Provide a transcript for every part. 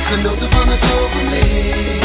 ik genoten van het ogenblik.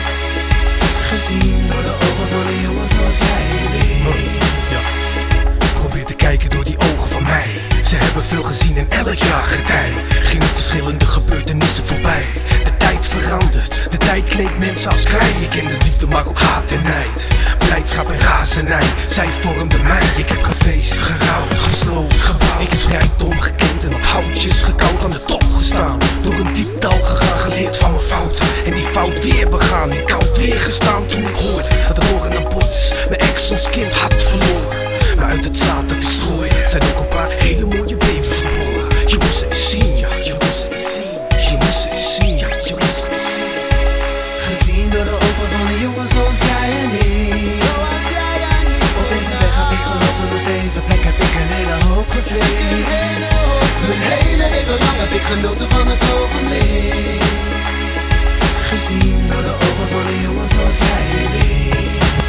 Gezien door de ogen van een jongen zoals jij en ik. Ja. Probeer te kijken door die ogen van mij. Ze hebben veel gezien in elk jaar getij. Gingen verschillende gebeurtenissen voorbij. De tijd verandert, de tijd kleedt mensen als klei. Ik ken de liefde maar ook haat en nijd. Blijdschap en razernij, zij vormden mij. Ik heb gefeest, gerouwd, gesloopt, gebouwd. Ik heb rijkdom gekend en op houtjes gekauwd, aan de top gestaan. Door een diep dal gegaan, geleerd van mijn fout. En die fout weer begaan, in koud weer gestaan. Toen ik hoorde dat het horen aan bod is. Mijn ex ons kind had verloren. Maar uit het zaad dat ik strooide, zijn ook een paar hele mooie baby's geboren. Je moest het eens zien, ja, je moest het eens zien. Je moest het eens zien, ja, je moest het eens zien. Gezien door de ogen van een jongen zoals jij en ik. Op deze weg heb ik gelopen, op deze plek heb ik een hele hoop gevleed. Mijn hele leven lang heb ik genoten van het ogenblik. Gezien door de ogen van een jongen zoals jij en ik.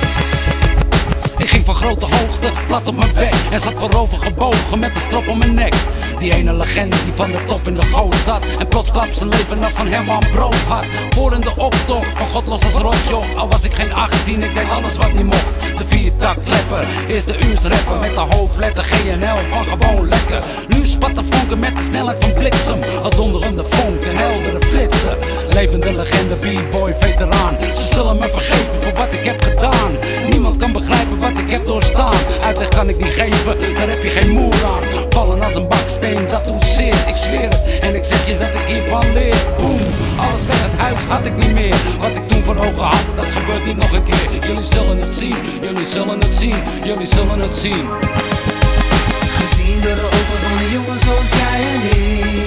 Ik ging van grote hoogte, plat op mijn bek en zat voorover gebogen met een strop om mijn nek. Die ene legende die van de top in de goot zat en plots klap zijn leven als van Herman Brood had. Voor in de optocht van godlos als rotjoch, al was ik geen 18, ik deed alles wat niet mocht. De viertak klepper, eerste uurs rapper met de hoofdletter GNL van gewoon lekker. Nu spat de vonken met de snelheid van bliksem, als donderende vonk en heldere flitsen. Levende legende, b-boy, veteraan, ze zullen me vergeven voor wat ik heb gedaan. Niemand kan begrijpen wat ik heb doorstaan, uitleg kan ik niet geven, daar heb je geen moer aan. Vallen als een baksteen, dat doet zeer, ik zweer het. En ik zeg je dat ik hiervan leer. Boom, alles weg het huis had ik niet meer. Wat ik toen voor ogen had, dat gebeurt niet nog een keer. Jullie zullen het zien, jullie zullen het zien, jullie zullen het zien. Gezien door de ogen van een jongen zoals jij en ik.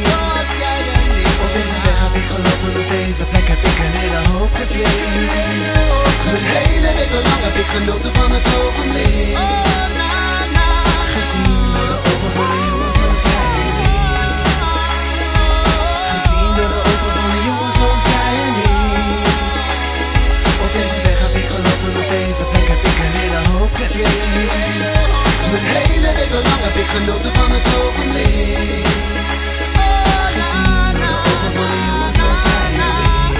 Op deze weg heb ik gelopen, op deze plek heb ik een hele hoop gevleed. Mijn hele leven lang heb ik genoten van het ogenblik. Gezien door de ogen van een jongen zoals jij en ik. Gezien door de ogen van een jongen zoals jij en ik. Op deze weg heb ik gelopen, op deze plek heb ik een hele hoop gevleed. Mijn hele leven lang heb ik genoten van het ogenblik. Gezien door de ogen van een jongen zoals jij en ik.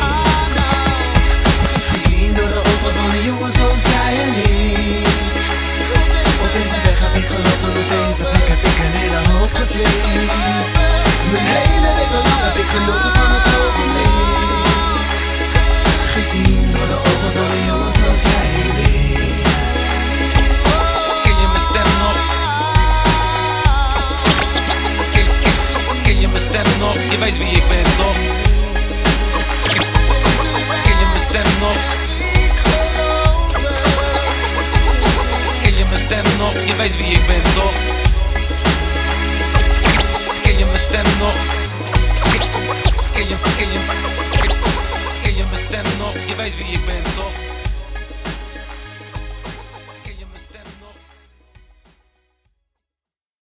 Gezien door de ogen van een jongen zoals jij en ik. Op deze weg heb ik gelopen, op deze plek heb ik een hele hoop gevleed. Mijn hele leven lang heb ik genoten van het ogenblik. Gezien door de ogen van een jongen zoals jij en ik. Ken je mijn stem nog? Ken je mijn stem nog? Je weet wie ik ben toch? Ken je mijn stem nog? Ken je mijn stem nog? Je weet wie ik ben toch? Ken je mijn stem nog? Ken je mijn stem nog? Je weet wie ik ben.